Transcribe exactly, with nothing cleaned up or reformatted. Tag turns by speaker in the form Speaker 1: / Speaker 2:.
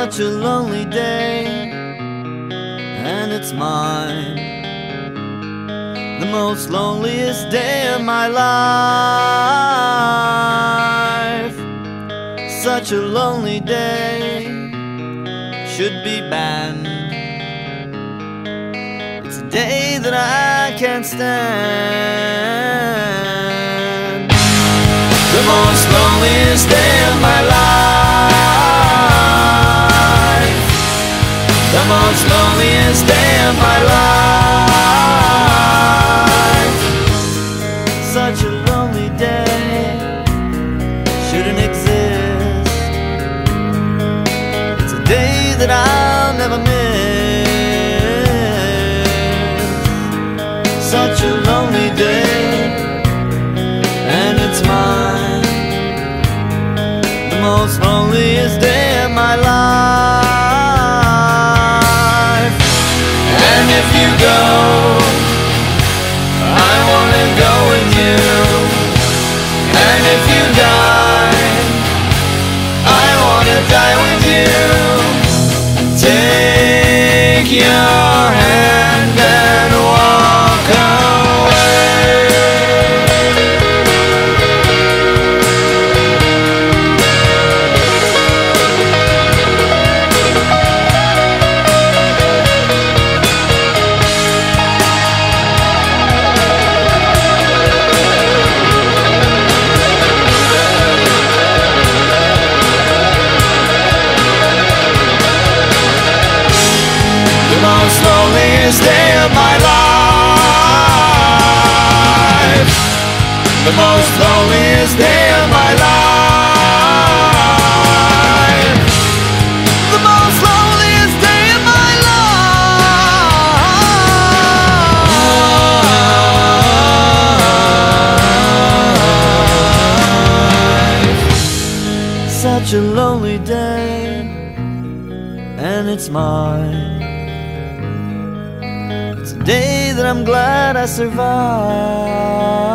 Speaker 1: such a lonely day, and it's mine, the most loneliest day of my life. Such a lonely day should be banned. It's a day that I can't stand. The most loneliest day of my life. The most loneliest day of my life. Such a lonely day shouldn't exist. It's a day that I'll never miss. Such a lonely day, and it's mine, the most loneliest day of my life. And if you go, I wanna go with you. And if you die, I wanna die with you. Take your hand and walk away. The most loneliest day of my life. The most loneliest day of my life. The most loneliest day of my life. Such a lonely day, and it's mine. It's a day that I'm glad I survived.